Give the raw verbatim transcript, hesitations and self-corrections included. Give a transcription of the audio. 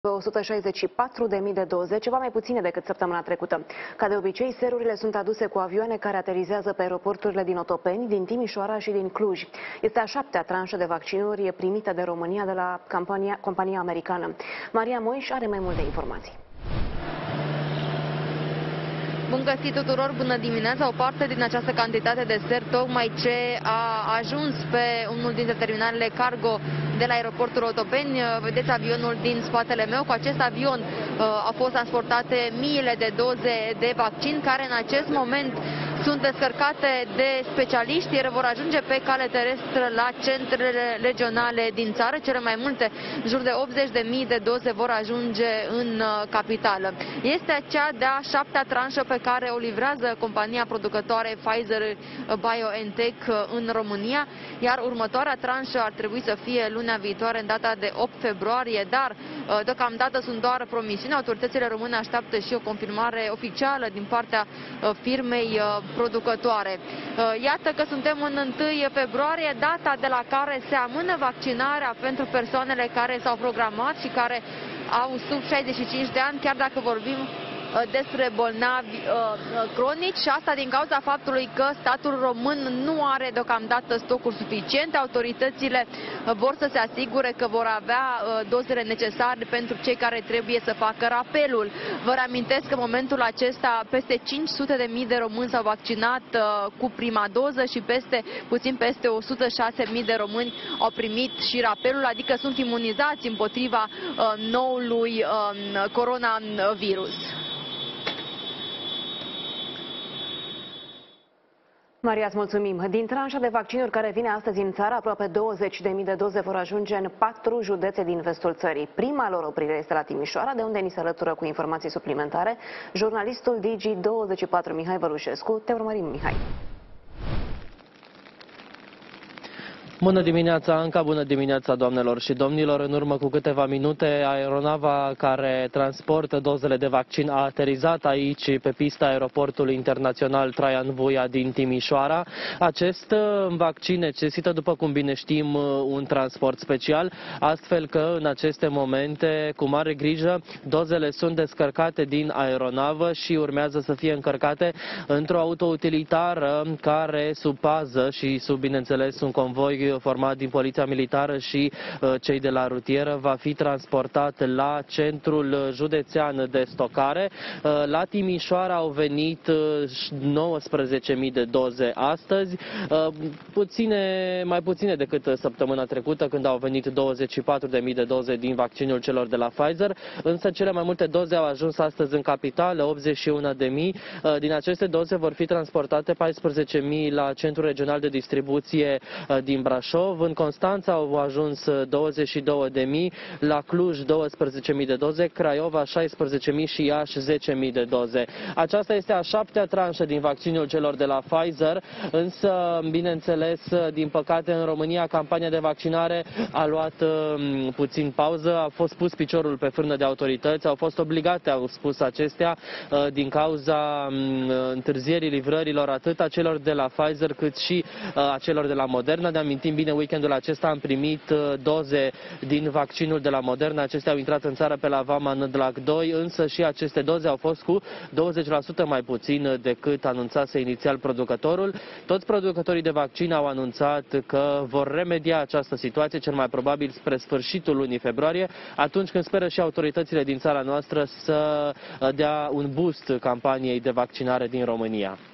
o sută șaizeci și patru de mii de doze, ceva mai puține decât săptămâna trecută. Ca de obicei, serurile sunt aduse cu avioane care aterizează pe aeroporturile din Otopeni, din Timișoara și din Cluj. Este a șaptea tranșă de vaccinuri primită de România de la compania, compania americană. Maria Moiș are mai multe informații. Bun găsit tuturor, bună dimineața! O parte din această cantitate de ser tocmai ce a ajuns pe unul dintre terminalele cargo de la aeroportul Otopeni. Vedeți avionul din spatele meu. Cu acest avion uh, au fost transportate miile de doze de vaccin care în acest moment sunt descărcate de specialiști. Ele vor ajunge pe cale terestră la centrele regionale din țară. Cele mai multe, în jur de optzeci de mii de doze, vor ajunge în uh, capitală. Este cea de-a șaptea tranșă pe care o livrează compania producătoare Pfizer-BioNTech în România, iar următoarea tranșă ar trebui să fie lunea viitoare, în data de opt februarie, dar deocamdată sunt doar promisiuni. Autoritățile române așteaptă și o confirmare oficială din partea firmei producătoare. Iată că suntem în întâi februarie, data de la care se amână vaccinarea pentru persoanele care s-au programat și care au sub șaizeci și cinci de ani, chiar dacă vorbim despre bolnavi uh, cronici, și asta din cauza faptului că statul român nu are deocamdată stocuri suficiente. Autoritățile vor să se asigure că vor avea uh, dozele necesare pentru cei care trebuie să facă rapelul. Vă reamintesc că în momentul acesta peste cinci sute de mii de români s-au vaccinat uh, cu prima doză și peste, puțin peste o sută șase mii de români au primit și rapelul, adică sunt imunizați împotriva uh, noului uh, coronavirus. Maria, îți mulțumim. Din tranșa de vaccinuri care vine astăzi în țară, aproape douăzeci de mii de doze vor ajunge în patru județe din vestul țării. Prima lor oprire este la Timișoara, de unde ni se alătură cu informații suplimentare jurnalistul Digi douăzeci și patru Mihai Vărușescu. Te urmărim, Mihai. Bună dimineața, Anca, bună dimineața, doamnelor și domnilor. În urmă cu câteva minute, aeronava care transportă dozele de vaccin a aterizat aici, pe pista aeroportului internațional Traian Vuia din Timișoara. Acest vaccin necesită, după cum bine știm, un transport special, astfel că în aceste momente, cu mare grijă, dozele sunt descărcate din aeronavă și urmează să fie încărcate într-o autoutilitară care, sub pază și sub, bineînțeles, un convoi format din Poliția Militară și uh, cei de la rutieră, va fi transportat la centrul județean de stocare. Uh, la Timișoara au venit uh, nouăsprezece mii de doze astăzi, uh, puține, mai puține decât săptămâna trecută, când au venit douăzeci și patru de mii de doze din vaccinul celor de la Pfizer, însă cele mai multe doze au ajuns astăzi în capitală, optzeci și unu de mii. Uh, din aceste doze vor fi transportate paisprezece mii la Centrul Regional de Distribuție uh, din Brașov. În Constanța au ajuns douăzeci și două de mii, la Cluj douăsprezece mii de doze, Craiova șaisprezece mii și Iași zece mii de doze. Aceasta este a șaptea tranșă din vaccinul celor de la Pfizer, însă, bineînțeles, din păcate, în România, campania de vaccinare a luat um, puțin pauză, a fost pus piciorul pe frână de autorități, au fost obligate, au spus acestea, uh, din cauza um, întârzierii livrărilor atât a celor de la Pfizer cât și uh, a celor de la Moderna. Ne amintim bine, weekendul acesta am primit uh, doze din vaccinul de la Moderna. Acestea au intrat în țară pe la Vama Nădlac doi, însă și aceste doze au fost cu douăzeci la sută mai puțin decât anunțase inițial producătorul. Toți producătorii de vaccin au anunțat că vor remedia această situație, cel mai probabil spre sfârșitul lunii februarie, atunci când speră și autoritățile din țara noastră să dea un boost campaniei de vaccinare din România.